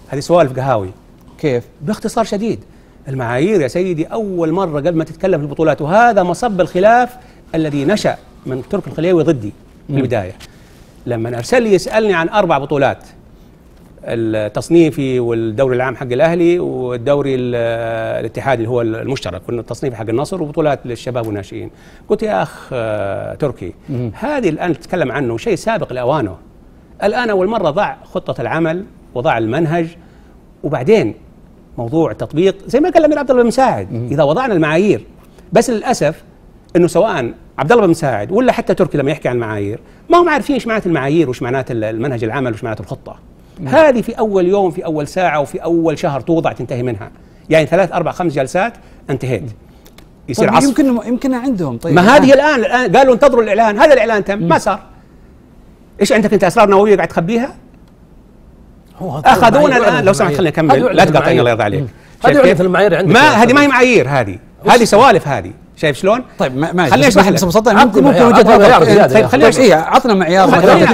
هذه سوالف قهاوي. كيف؟ باختصار شديد، المعايير يا سيدي أول مرة قبل ما تتكلم في البطولات، وهذا مصب الخلاف الذي نشأ من تركي الخليوي ضدي في البداية. لما أرسل لي يسألني عن 4 بطولات، التصنيفي والدوري العام حق الأهلي والدوري الاتحادي اللي هو المشترك والتصنيفي حق النصر وبطولات للشباب والناشئين، قلت يا أخ تركي هذه الآن تتكلم عنه شيء سابق لأوانه. الآن أول مرة ضع خطة العمل وضع المنهج، وبعدين موضوع التطبيق زي ما قال الأمير عبد الله بن مساعد إذا وضعنا المعايير. بس للأسف إنه سواء عبد الله بن مساعد ولا حتى تركي لما يحكي عن المعايير ما هم عارفين ايش معنات المعايير وايش معنات المنهج العمل وايش معنات الخطة. هذه في أول يوم في أول ساعة وفي أول شهر توضع تنتهي منها، يعني 3 4 5 جلسات انتهيت. يصير طيب عصف. يمكن عندهم. طيب ما هذه الآن قالوا انتظروا الإعلان، هذا الإعلان تم ما صار. ايش عندك انت اسرار نووية قاعد تخبيها؟ اخذونا الآن. لو سمحت خليني اكمل لا تقاطعني الله يرضى عليك. هذه في المعايير عندك، ما هذه ما هي معايير، هذه سوالف. هذه شايف شلون؟ طيب ما خليني اشرح لك. ممكن وجهة طيب خليني عطنا معيار.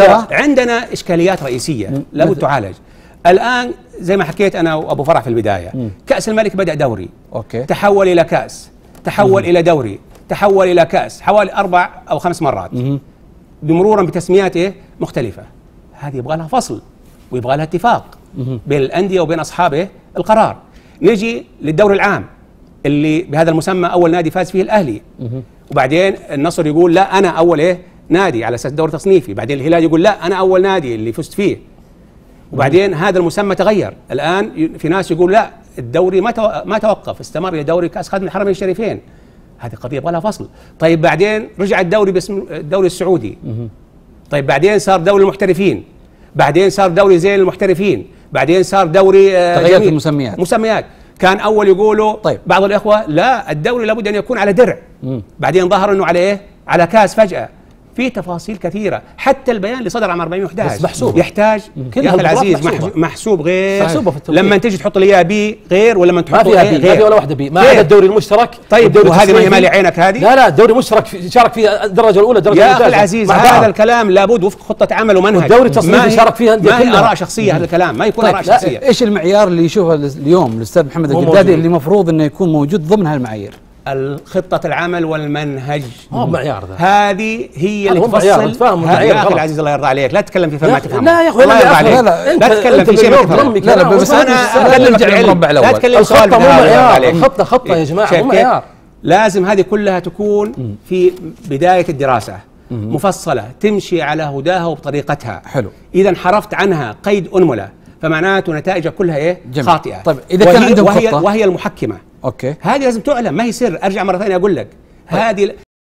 عندنا اشكاليات رئيسيه لابد تعالج. الان زي ما حكيت انا وابو فرح في البدايه، كاس الملك بدا دوري، اوكي، تحول الى كاس، تحول الى دوري، تحول الى كاس، حوالي 4 أو 5 مرات بمرورا بتسميات مختلفه. هذه يبغى لها فصل ويبغى لها اتفاق بين الانديه وبين اصحاب القرار. نجي للدوري العام اللي بهذا المسمى اول نادي فاز فيه الاهلي، وبعدين النصر يقول لا انا اول نادي على اساس دوري تصنيفي، بعدين الهلال يقول لا انا اول نادي اللي فزت فيه، وبعدين هذا المسمى تغير. الان في ناس يقول لا الدوري ما توقف، استمر الى دوري كاس خادم الحرمين الشريفين. هذه قضيه يبغى لها فصل. طيب بعدين رجع الدوري باسم الدوري السعودي، طيب بعدين صار دوري المحترفين، بعدين صار دوري زين المحترفين، بعدين صار دوري تغيرت المسميات. مسميات. كان اول يقولوا طيب بعض الاخوه لا الدوري لابد ان يكون على درع، بعدين ظهر انه على على كاس فجاه. في تفاصيل كثيره، حتى البيان اللي صدر عام 411 محسوب يحتاج يا اخي العزيز محسوب غير، لما تجي تحط لي اياها بي غير، ولما تحط ما في ولا واحده بي، ما عدا الدوري المشترك. طيب وهذه ما هي مالي عينك هذه؟ لا الدوري المشترك شارك فيها الدرجه الاولى الدرجه الثانيه. يا اخي العزيز هذا الكلام لابد وفق خطه عمل ومنهج. الدوري التصنيفي شارك فيها ما هي اراء شخصيه، هذا الكلام ما يكون اراء شخصيه. ايش المعيار اللي يشوفه اليوم الاستاذ محمد القدادي اللي المفروض انه يكون موجود ضمن هالمعايير؟ الخطة العمل والمنهج. معيار ذا. هذه هي اللي تفصل. يا اخي العزيز الله يرضى عليك لا تتكلم في ما تفهم. لا يا اخوي الله يرضى عليك لا تتكلم في شيء ما تفهم. لا بس انا ارجع للمربع الاول. لا تتكلم الخطة مو معيار، خطة يا جماعة مو معيار. لازم هذه كلها تكون في بداية الدراسة مفصلة تمشي على هداها وبطريقتها. حلو. إذا انحرفت عنها قيد أنملة فمعناته نتائجها كلها خاطئة. طيب إذا كان عندهم خطة وهي المحكمة. اوكي. هذه لازم تعلم، ما هي سر. ارجع مره ثانيه اقول لك هذه